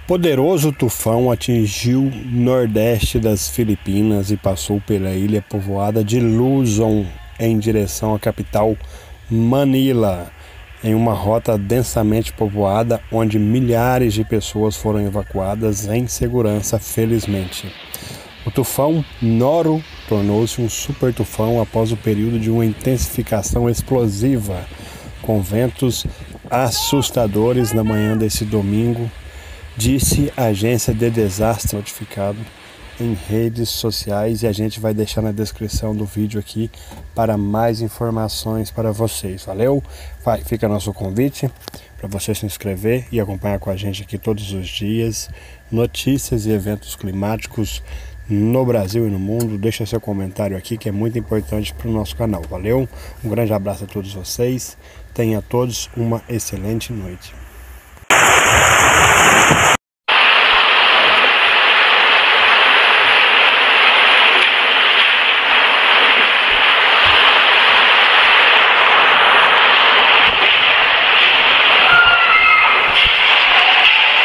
Poderoso tufão atingiu o nordeste das Filipinas e passou pela ilha povoada de Luzon em direção à capital Manila, em uma rota densamente povoada onde milhares de pessoas foram evacuadas em segurança, felizmente. O tufão Noru tornou-se um super tufão após o período de uma intensificação explosiva, com ventos assustadores na manhã desse domingo, disse a agência de desastre notificado em redes sociais, e a gente vai deixar na descrição do vídeo aqui para mais informações para vocês. Valeu? Fica nosso convite para você se inscrever e acompanhar com a gente aqui todos os dias notícias e eventos climáticos no Brasil e no mundo. Deixa seu comentário aqui que é muito importante para o nosso canal. Valeu? Um grande abraço a todos vocês. Tenha todos uma excelente noite.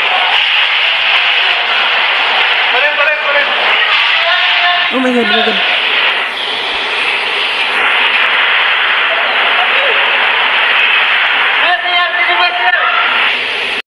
Oh my god,